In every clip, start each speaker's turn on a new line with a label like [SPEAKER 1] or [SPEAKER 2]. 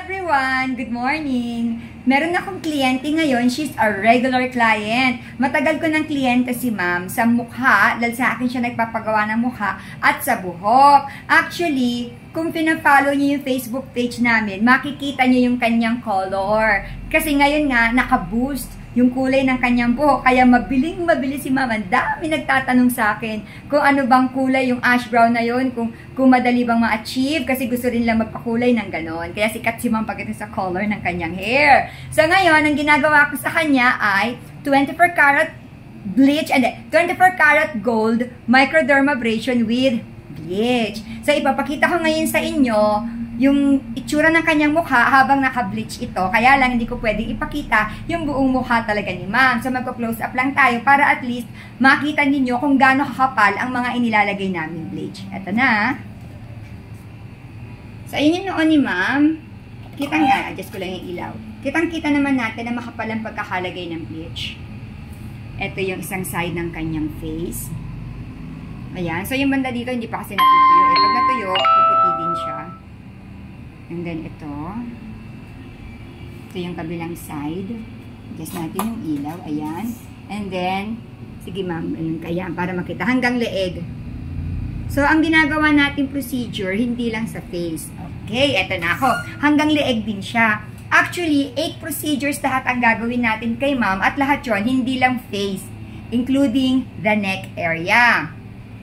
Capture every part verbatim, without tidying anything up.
[SPEAKER 1] everyone! Good morning! Meron akong kliyente ngayon. She's a regular client. Matagal ko ng kliyente si ma'am sa mukha, dahil sa akin siya nagpapagawa ng mukha, at sa buhok. Actually, kung pinafollow niyo yung Facebook page namin, makikita niyo yung kanyang color. Kasi ngayon nga, naka-boost yung kulay ng kanyang buhok. Kaya mabiling mabili si ma'am. Ang dami nagtatanong sa akin kung ano bang kulay yung ash brown na yun, kung, kung madali bang ma-achieve, kasi gusto rin lang magpakulay ng ganon. Kaya sikat si ma'am pagdating sa color ng kanyang hair. So ngayon, ang ginagawa ko sa kanya ay twenty-four karat bleach, and twenty-four karat gold microdermabrasion with bleach. So ipapakita ko ngayon sa inyo yung itsura ng kanyang mukha habang naka-bleach ito. Kaya lang hindi ko pwedeng ipakita yung buong mukha talaga ni ma'am. So magpo-close up lang tayo para at least makita ninyo kung gaano kakapal ang mga inilalagay namin bleach. Ito na. So ayun yung noon ni ma'am. Kita nga, adjust ko lang yung ilaw. Kitang-kita naman natin na makapal ang pagkakalagay ng bleach. Ito yung isang side ng kanyang face. Ayan. So yung banda dito hindi pa kasi natutuyo. Eh, pag natuyo, puputi din siya. And then, ito. Ito yung kabilang side. Adjust natin yung ilaw. Ayan. And then, sige ma'am, kaya para makita. Hanggang leeg. So, ang ginagawa natin procedure, hindi lang sa face. Okay, eto na ako. Hanggang leeg din siya. Actually, eight procedures lahat ang gagawin natin kay ma'am. At lahat yon hindi lang face. Including the neck area.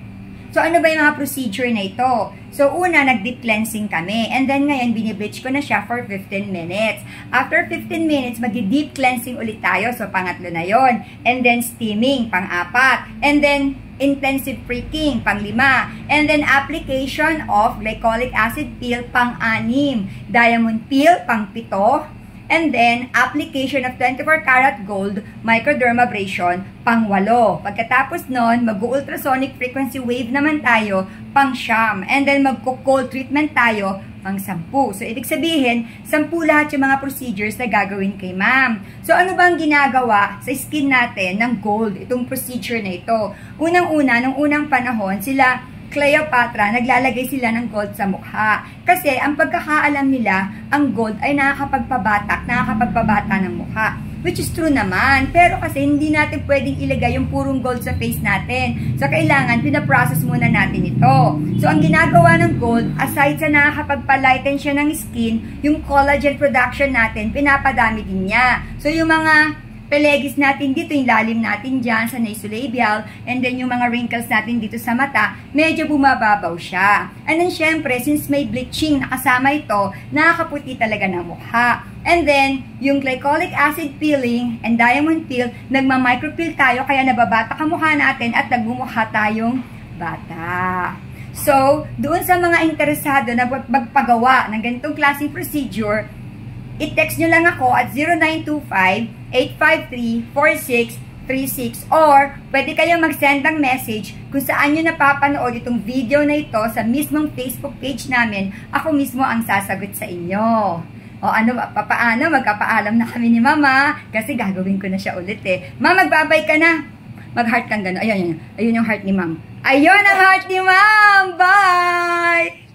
[SPEAKER 1] So, ano ba yung mga procedure na ito? So, una, nag-deep cleansing kami. And then, ngayon, binibleach ko na siya for fifteen minutes. After fifteen minutes, mag-deep cleansing ulit tayo. So, pangatlo na yon. And then, steaming, pang-apat. And then, intensive freaking, pang-lima. And then, application of glycolic acid peel, pang-anim. Diamond peel, pang-pito. And then, application of twenty-four karat gold microdermabrasion, pang-walo. Pagkatapos nun, mag-ultrasonic frequency wave naman tayo, pang-siyam. And then, mag-cold treatment tayo, pang-sampu. So, ibig sabihin, sampu lahat yung mga procedures na gagawin kay ma'am. So, ano bang ginagawa sa skin natin ng gold, itong procedure na ito? Unang-una, nung unang panahon, sila Cleopatra, naglalagay sila ng gold sa mukha. Kasi, ang pagkakaalam nila, ang gold ay nakakapagpabatak, nakakapagpabata ng mukha. Which is true naman. Pero kasi, hindi natin pwedeng ilagay yung purong gold sa face natin. So, kailangan, pinaprocess muna natin ito. So, ang ginagawa ng gold, aside sa nakakapagpalighten siya ng skin, yung collagen production natin, pinapadami din niya. So, yung mga pelegis natin dito, yung lalim natin dyan sa nasolabial, and then yung mga wrinkles natin dito sa mata, medyo bumababaw siya. And then, syempre, since may bleaching nakasama ito, nakakaputi talaga ng mukha. And then, yung glycolic acid peeling and diamond peel, nagma-micropeel tayo, kaya nababata ka mukha natin at nagmumukha tayong bata. So, doon sa mga interesado na magpagawa ng ganitong klaseng procedure, i-text nyo lang ako at zero nine two five, eight five three, four six three six or pwede kayong mag-send ng message kung saan nyo napapanood itong video na ito sa mismong Facebook page namin. Ako mismo ang sasagot sa inyo. O ano, papaano, magkapaalam na kami ni Mama kasi gagawin ko na siya ulit eh. Ma, magbabay ka na. Mag-heart kang gano'n. Ayun, ayun, ayun yung heart ni Ma'am. Ayun ang heart ni Ma'am. Bye!